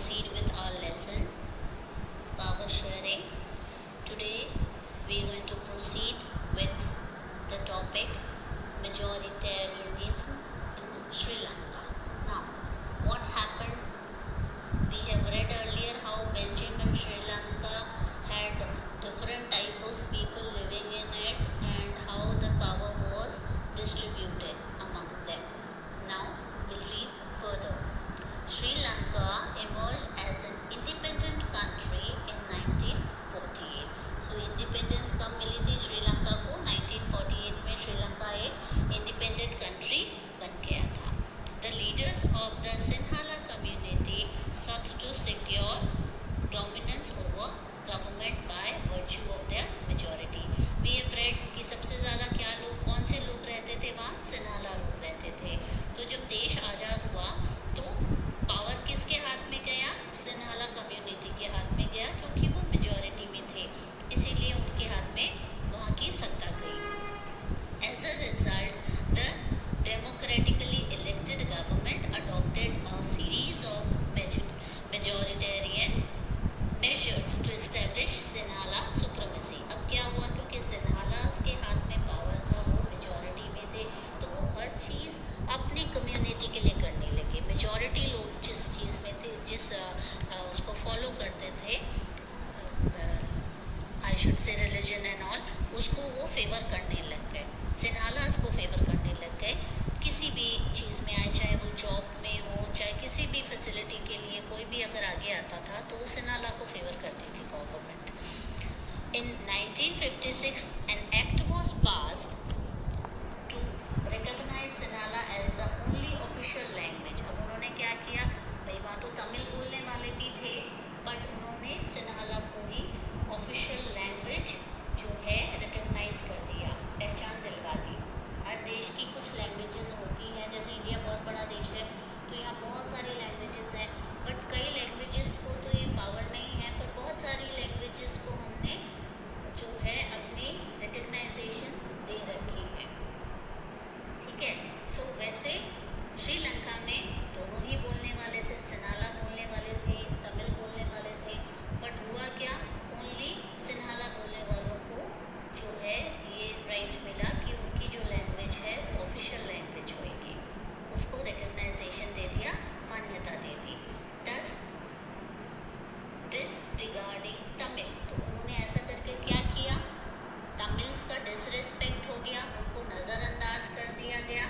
proceed with our lesson, power sharing. Today we are going to proceed with the topic majoritarianism in Sri Lanka. Now, what happened? We have read earlier how Belgium and Sri Lanka had different type of people living in it and how the power was distributed among them. Now, we'll read further. Sri Lanka emerged as an independent country in 1948. So independence कब मिली थी श्रीलंका को? 1948 में श्रीलंका एक independent country बन गया था. The leaders of the Sinhala community sought to secure dominance over government by virtue of their majority. We have read कि सबसे ज़्यादा क्या लोग, कौन से लोग रहते थे वहाँ? सिन्हाला लोग रहते थे. तो जब देश आज़ाद हुआ तो पावर किसके हाथ में गया? सिन्हाला कम्युनिटी के हाथ में गया, क्योंकि वो मेजॉरिटी में थे, इसीलिए उनके हाथ में वहाँ की सत्ता गई. As a result, the democratically elected government adopted a series of majoritarian measures to establish Sinhala supremacy. अब क्या हुआ? क्योंकि सिन्हालास के हाथ में पावर था, वो मेजॉरिटी में थे, तो वो हर चीज़ अपनी कम्युनिटी के लिए करने लगे. मेजॉरिटी लोग जिस चीज़ में थे, जिस उसको फॉलो करते थे, I should say religion and all, उसको वो फेवर करने लग गए. सिन्हालास को फेवर करने लग गए. किसी भी चीज़ में आए, चाहे वो जॉब में हो, चाहे किसी भी फैसिलिटी के लिए कोई भी अगर आगे आता था तो वो सिन्हाला को फेवर करती थी government. In 1956 an act was passed to recognize Sinhala as the only official language. अब उन्होंने क्या किया भाई, वहाँ तो तमिल बोलने वाले भी थे, बट उन्होंने सिन्हाला को ही ऑफिशियल लैंग्वेज जो है रिकग्नाइज कर दिया, पहचान दिलवा दी. हर देश की कुछ लैंग्वेजेस होती हैं, जैसे इंडिया बहुत बड़ा देश है तो यहाँ बहुत सारी लैंग्वेजेस हैं, बट कई लैंग्वेजेस को तो ये पावर नहीं है, पर बहुत सारी लैंग्वेजेस को हमने जो है अपनी रिकग्नाइजेशन दे रखी है. ठीक है. सो वैसे श्रीलंका में दोनों ही बोलने वाले थे, सिन्हाला बोलने वाले थे, तमिल बोलने वाले थे, बट हुआ क्या? ओनली सिन्हाला बोलने वालों को जो है ये राइट मिला कि उनकी जो लैंग्वेज है वो ऑफिशियल लैंग्वेज होगी, उसको रिकग्नाइजेशन दे दिया, मान्यता दे दी. दस डिसरिगार्डिंग तमिल, तो उन्होंने ऐसा करके क्या किया? तमिल्स का डिसरिस्पेक्ट हो गया, उनको नज़रअंदाज कर दिया गया.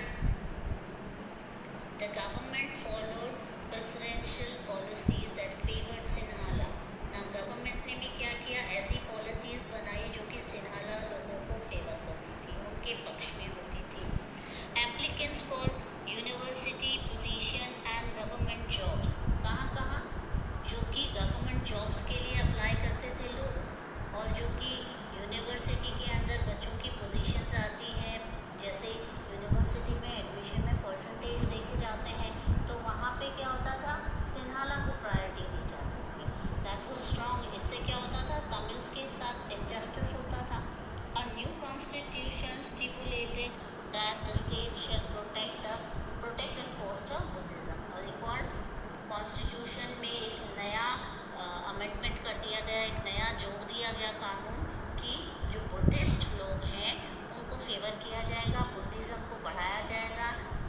The government followed preferential policies that favoured Sinhala. ना गवर्नमेंट ने भी क्या किया? ऐसी पॉलिसीज़ बनाई जो कि सिन्हाला लोगों को फेवर करती थी, उनके पक्ष में होती थी. Applicants for university position and government jobs, कहाँ जो कि गवर्नमेंट जॉब्स के लिए अप्लाई करते थे लोग, और जो कि यूनिवर्सिटी के अंदर बच्चों की पोजीशंस आती हैं, जैसे यूनिवर्सिटी में एडमिशन में परसेंटेज देखे जाते हैं, तो वहाँ पे क्या होता था? सिन्हाला को प्रायोरिटी दी जाती थी. That was strong. इससे क्या होता था? तमिल्स के साथ इनजस्टिस होता था. A new constitution stipulated that the state shall protect and foster Buddhism. और एक और कॉन्स्टिट्यूशन में एक नया अमेंडमेंट कर दिया गया, एक नया जोड़ दिया गया कानून कि जो बुद्धिस्ट लोग हैं उनको फेवर किया जाएगा, बुद्धिज़्म को बढ़ाया जाएगा.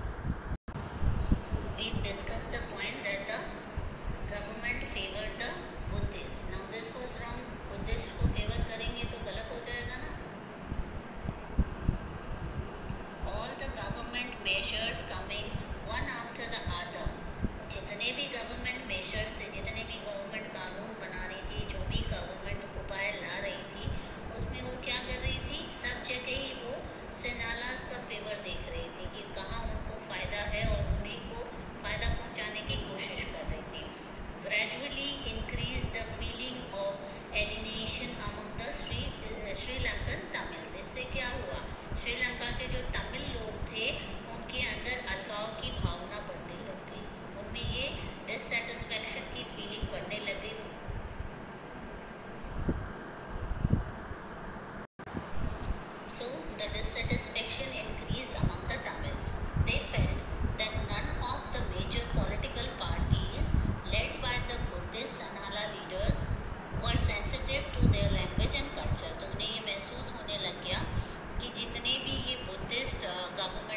We discuss the point that the government favour the Buddhist. Now this was wrong. Buddhist को फेवर करेंगे तो गलत हो जाएगा ना. All the government measures coming one after the other, जितने भी गवर्नमेंट मेजर्स थे, जितने भी गवर्नमेंट कानून बना रही थी, जो भी गवर्नमेंट उपाय ला रही थी, उसमें वो क्या कर रही थी? सब जगह ही वो सिन्हालास का फेवर देख रही थी कि कहाँ उनको फ़ायदा है और उन्हीं को फ़ायदा पहुँचाने की कोशिश कर रही थी. Gradually increase the feeling of alienation among the Sri Lankan Tamils. इससे क्या हुआ? श्रीलंका के जो तमिल लोग थे उनके अंदर अलगाव की भावना बढ़ने लग गई, उनमें ये डिससेटिस्फैक्शन की फीलिंग बढ़ने लग गई. So the dissatisfaction increased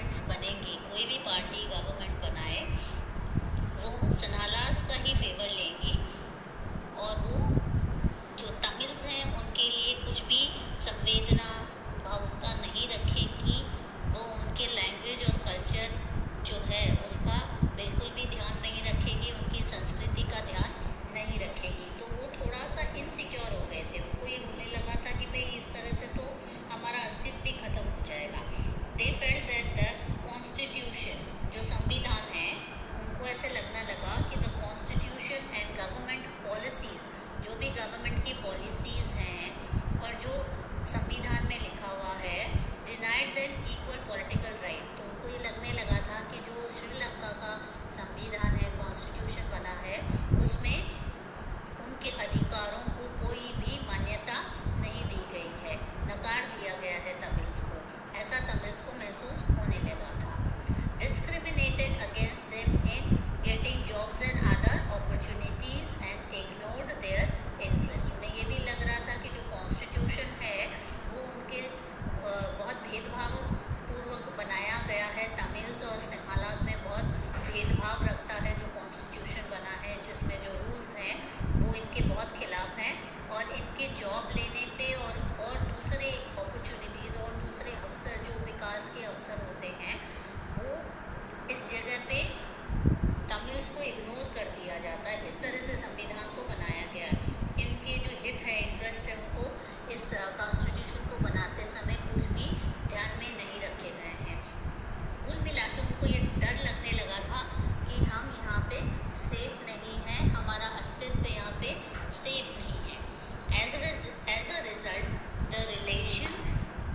governments बनेंगी, कोई भी पार्टी गवर्नमेंट बनाए, वो सनालास का ही फेवर लेंगी और वो जो तमिल्स हैं उनके लिए कुछ भी संवेदना भावुकता नहीं रखेंगी। वो उनके लैंग्वेज और कल्चर जो है उसका बिल्कुल भी ध्यान नहीं रखेगी, उनकी संस्कृति का ध्यान नहीं रखेगी। तो वो थोड़ा सा इनसिक्योर हो गए थे, उनको ये होने लगा था कि भाई इस तरह से तो हमारा अस्तित्व ही खत्म हो जाएगा। They felt that the constitution, जो संविधान है, उनको ऐसे लगने लगा कि the constitution and government policies, जो भी गवर्नमेंट की पॉलिसीज़ हैं और जो संविधान में लिखा हुआ है, denied them equal political right. तो उनको ये लगने लगा था कि जो श्रीलंका का संविधान है, कॉन्स्टिट्यूशन बना है, उसमें उनके अधिकारों को कोई भी मान्यता नहीं दी गई है, नकार दिया गया है तमिल्स को। ऐसा तमिल्स को महसूस होने लगा था। Discriminated against them in getting jobs and other opportunities and ignored their interest. उन्हें ये भी लग रहा था कि जो कॉन्स्टिट्यूशन है वो उनके बहुत भेदभाव पूर्वक बनाया गया है। तमिल्स और सिंहलाज में बहुत भेदभाव रखता है जो कॉन्स्टिट्यूशन बना है, जिसमें जो रूल्स हैं वो इनके बहुत खिलाफ हैं और इनके जॉब लेने पे और दूसरे अपॉर्चुनिटीज़ और दूसरे अवसर, जो विकास के अवसर होते हैं, वो इस जगह पे तमिल्स को इग्नोर कर दिया जाता है। इस तरह से संविधान को बनाया गया है। इनके जो हित है, इंटरेस्ट है, उनको इस कॉन्स्टिट्यूशन को बनाते समय कुछ भी ध्यान में नहीं रखे गए हैं। कुल मिला के उनको ये डर लगने लगा था कि हम यहाँ पे सेफ नहीं हैं, हमारा अस्तित्व यहाँ पे सेफ नहीं है। As a result the relations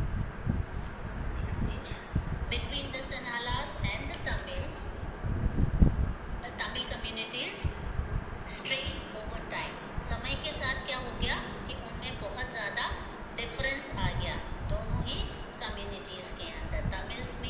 between the Sinhalas and the Tamils, the Tamil communities strained over time. समय के साथ क्या हो गया कि उनमें बहुत ज़्यादा डिफरेंस आ गया दोनों ही कम्युनिटीज़ के अंदर। Tamils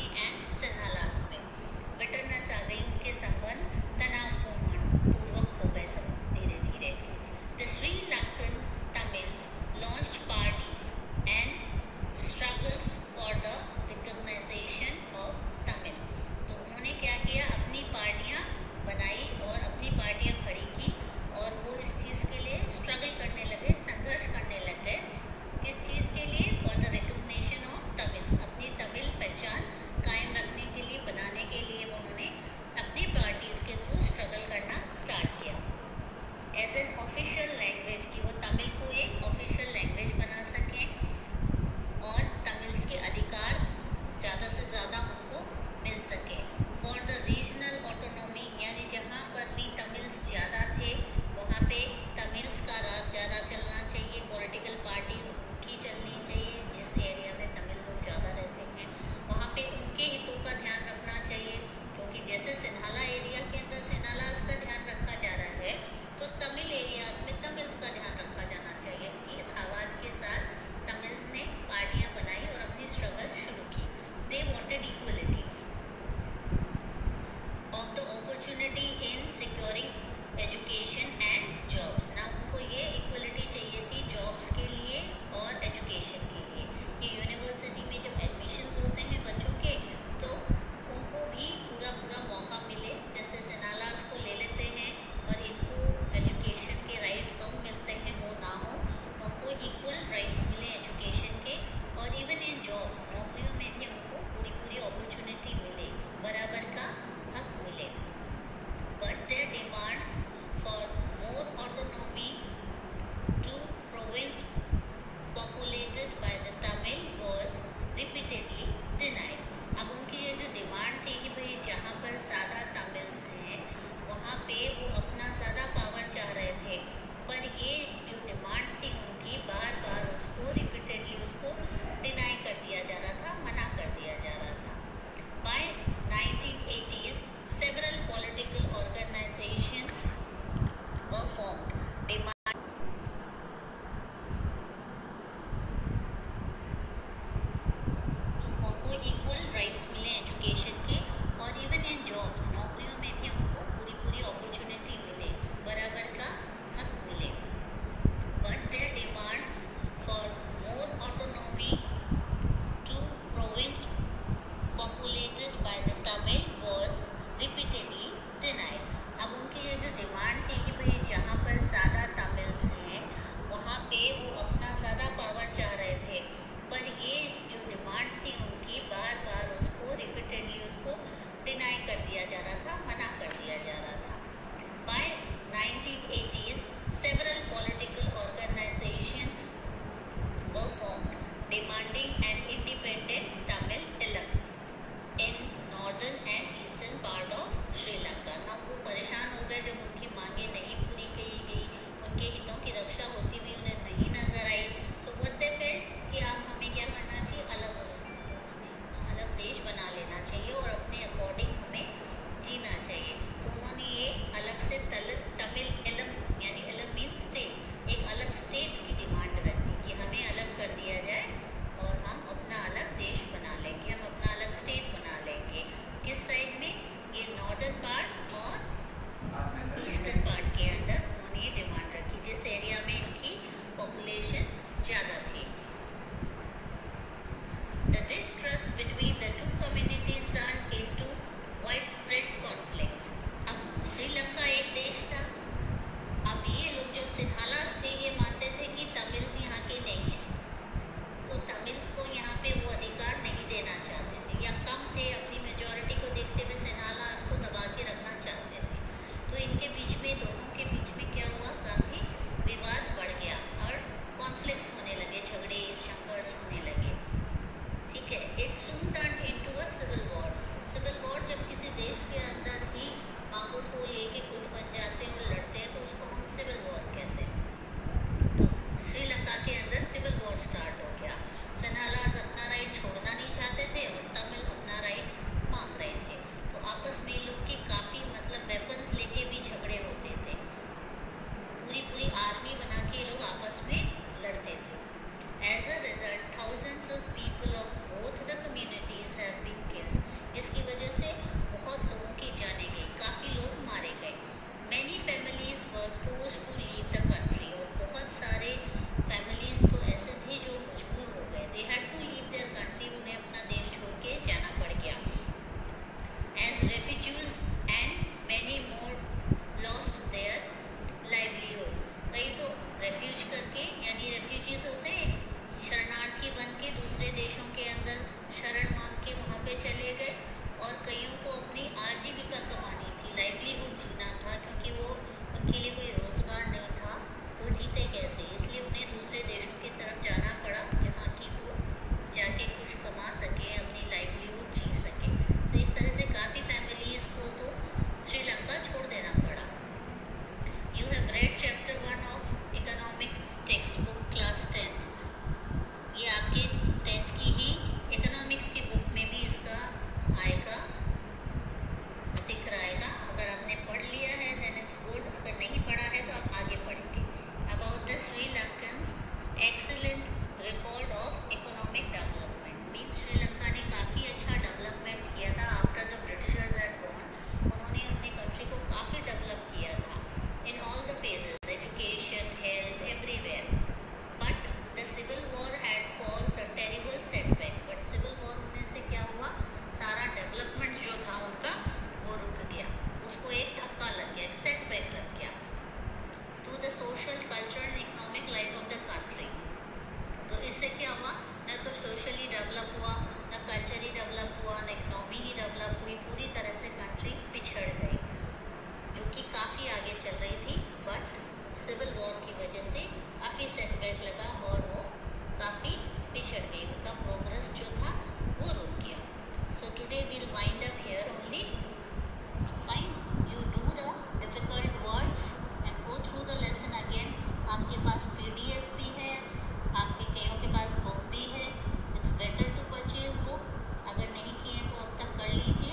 refugees and many more lost their livelihood. कई तो रेफ्यूज करके यानी रेफ्यूजीज होते हैं शरणार्थी बन के दूसरे देशों के अंदर शरण मांग के वहाँ पे चले गए, और कईयों को अपनी आजीविका कमानी थी, लाइवलीहुड जीना था, क्योंकि वो उनके लिए कोई रोज़गार नहीं था, तो जीते कैसे, इसलिए उन्हें दूसरे देशों की तरफ जाना पड़ा जहाँ की वो जाके कुछ कमा सके, अपनी लाइवलीहुड जी सके। तो इस तरह से काफ़ी फैमिलीज़ को तो श्रीलंका छोड़ देना पड़ा। You have read chapter 1 of economics text book class 10th। ये आपके 10th की ही इकोनॉमिक्स की बुक में भी इसका आएगा, जिक्र आएगा। अगर आपने पढ़ लिया है देन इट्स गुड, अगर नहीं पढ़ा है तो आप आगे पढ़ेंगे। About the Sri Lankans excellent record of economic development, means Sri Lanka ने काफ़ी अच्छा डेवलपमेंट किया था after the Britishers had gone. उन्होंने अपनी कंट्री को काफ़ी डेवलप किया था in all the phases, education, health, everywhere. But the civil war had caused a terrible setback, but civil war होने से क्या हुआ, सारा डेवलपमेंट जो था उनका वो रुक गया, उसको एक धक्का लग गया, एक सेटबैक लग गया to the social, cultural and economic life of the country. तो इससे क्या हुआ, न तो सोशली डेवलप हुआ, न कल्चरली डेवलप हुआ, न इकोनॉमी ही डेवलप हुई, पूरी तरह से कंट्री पिछड़ गई, जो कि काफ़ी आगे चल रही थी, बट सिविल वॉर की वजह से काफ़ी सेटबैक लगा और वो काफ़ी पिछड़ गई, उनका प्रोग्रेस जो था वो रुक गया। So today we'll wind up here only. Fine, you do the difficult words and go through the lesson again. आपके पास PDF भी है, आपके कईयों के पास बुक भी है। It's better to purchase book, अगर नहीं किए तो अब तक कर लीजिए।